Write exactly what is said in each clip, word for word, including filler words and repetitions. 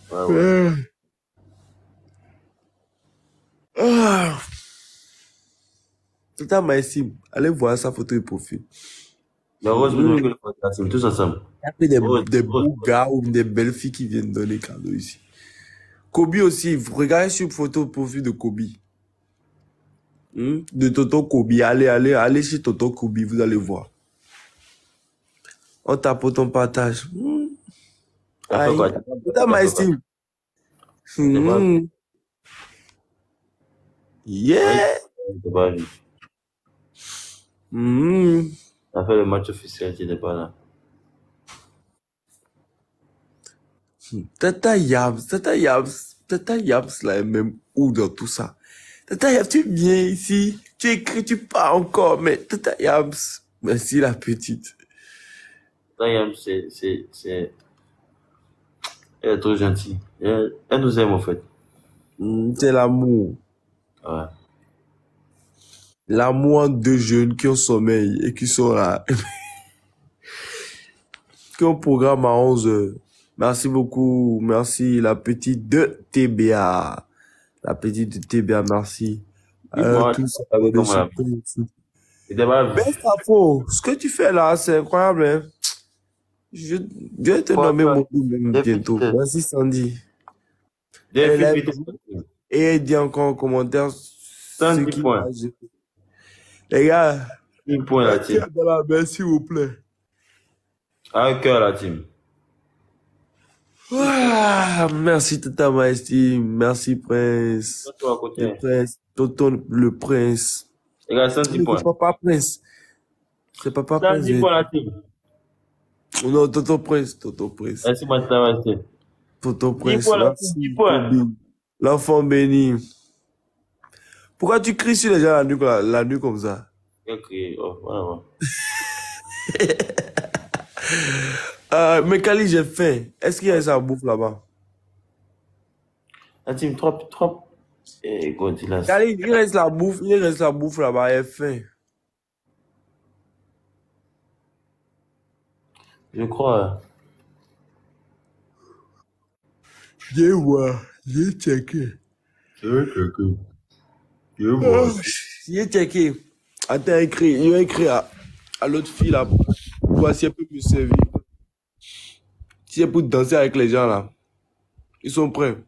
Ouais, ouais. Euh, Ah, Tata Maïsim, allez voir sa photo de profil. Mais Rose, vous devez que Mmh. le podcast, tous ensemble. Il y a que des, Rose, des Rose, beaux gars ou des belles filles qui viennent donner cadeaux ici. Kobe aussi, vous regardez sur photo de profil de Kobe. Hmm? De Toto Kobe. Allez, allez, allez chez Toto Kobe, vous allez voir. On tapote, on partage. Hmm. t'as fait quoi? Aïe. T'as pas Tata t'as fait quoi? Maïsim. T'as pas vu? Hmm. Oui, Yeah. t'as pas vu. Hmm. T'as fait le match officiel, tu n'étais pas là. Tata Yams, Tata Yams, Tata Yams, là, est même où dans tout ça? Tata Yams, tu viens ici, tu écris, tu parles encore, mais Tata Yams, merci la petite. Dayam, c'est, c'est, c'est, elle est trop gentille. Elle, elle nous aime, en fait. Hmm, c'est l'amour. Ouais. L'amour entre deux jeunes qui ont sommeil et qui sont là, qui ont programme à onze heures. Merci beaucoup, merci la petite de T B A. La petite de T B A, merci. Euh, Dis-moi, tu tout ça, as vu de comment la super ici. c'était pas vu. Ben, ça faut. Ce que tu fais là, c'est incroyable, hein. Je, je vais te Quoi, nommer quoi? mon coup même Depuis, bientôt. Merci Sandy. Elle est depuis, là vite. et elle dit encore en commentaire ce cent dix qui points. va. je- Les gars, dix points, la un team. cœur dans la main, s'il vous plaît. Un cœur, la team. Ah, merci Tata Maïsti. Merci Prince. Toi, à Le côté. Prince. Tonton le Prince. Les gars, cent dix Non, points. c'est Papa Prince. C'est Papa cent Prince. dix je- points, la team. Non, Tonton Prince. Tonton Prince. Merci, mon travail. Tonton dix Prince. points, la team, dix Merci points. Kobe. L'enfant béni. Pourquoi tu cries sur les gens la nuit, la, la nuit comme ça? Ok, oh, voilà, voilà. Euh, mais Kali, j'ai faim. Est-ce qu'il y a ça à bouffe là-bas? La team, trop, trop. Eh, Godzilla. Kali, il reste la bouffe, il reste la bouffe là-bas, il a faim. Je crois. Viens voir, viens checker. C'est vrai que. que- Je Oh, vois. viens checker. Attends, écrit, il va écrire à, à l'autre fille là. Voir si elle peut me servir. Si elle peut danser avec les gens là. Ils sont prêts.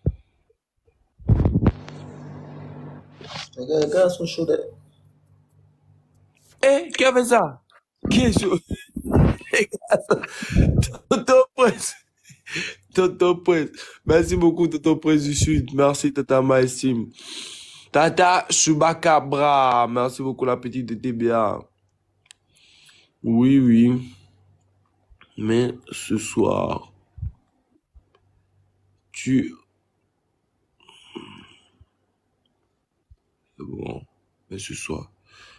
Les gars, les gars sont chauds. de- Eh, qui a fait ça? Qui est chaud? Tonton Prince. Tonton Prince. Merci beaucoup, Tonton Prince du Sud. Merci, Tata Maïsim. Tata Chubacabra. Merci beaucoup, la petite de T B A. Oui, oui. Mais ce soir, tu... C'est bon. Mais ce soir.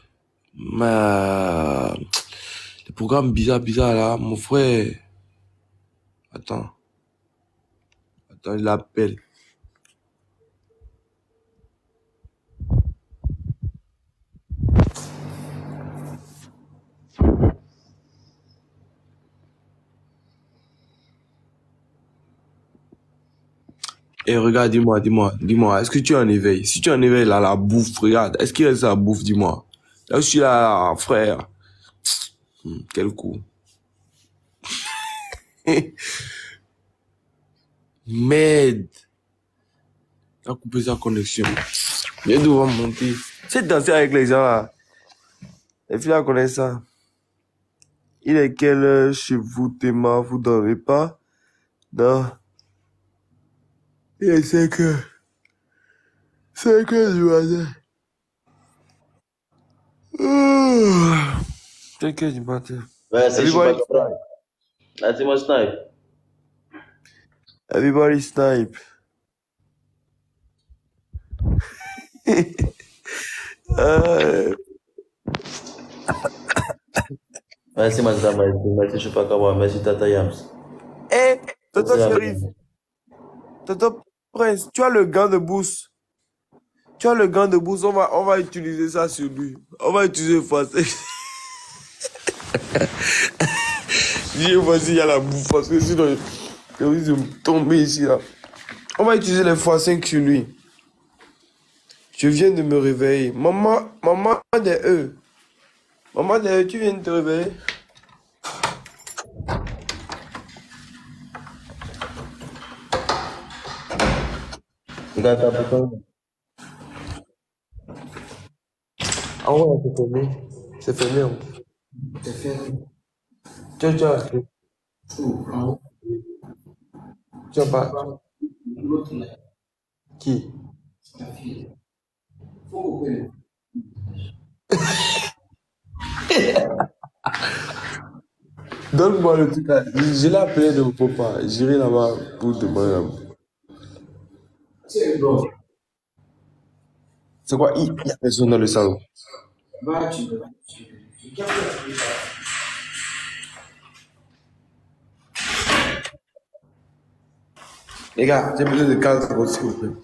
Mais... Le programme bizarre, bizarre là, mon frère. Attends. Attends, il l'appelle. Et regarde, dis-moi, dis-moi, dis-moi, est-ce que tu es en éveil? Si tu es en éveil, là, la bouffe, regarde, est-ce qu'il reste la bouffe, dis-moi? Là, je suis là, frère. Hmm, quel coup. Merde. Il a coupé sa connexion. Il doit monter. C'est danser avec les gens, là. Les filles, là, connaissent ça. Il est quelle heure chez vous, Théma? Vous dormez pas? Non. Il est cinq heures. cinq heures du matin. Ah. cinq heures du matin. Ouais, c'est Everybody super. snipe. La team, on snipe. Everybody snipe. Euh, Merci, mon travail. Merci, Chupacabra. Merci, Tata Yams. Eh, Tonton Merci, Shérif, Tonton Prince, tu as le gant de boost. Tu as le gant de boost, on va, on va utiliser ça sur lui. On va utiliser français. Dis-moi s'il y a la bouffe, parce que sinon, Il risque de me tomber ici, là. On va utiliser les fois cinq sur lui. Je viens de me réveiller. Maman, maman des E. Maman des E, tu viens de te réveiller? Regarde ta bouton. Ah ouais, c'est fermé. C'est fermé. Hein. C'est fait. Tu as, tu as, tu as pas. L'autre là, Qui? ta fille. Faut couper. Donne-moi le truc là. Je je l'ai appelé de mon papa. J'irai là-bas pour demander. la- C'est bon. C'est quoi? Il n'y a personne dans le salon. Va, tu veux. Tu captes le truc. Les gars, j'ai besoin de quinze secondes, s'il vous plaît.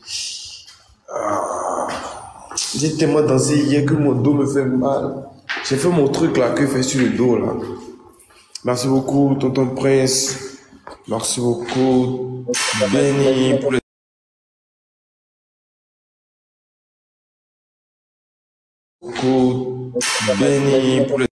J'ai tellement dansé hier que mon dos me fait mal. J'ai fait mon truc là que fait sur le dos là. Merci beaucoup, tonton Prince. Merci beaucoup, Benny, pour le coup. Benny, pour le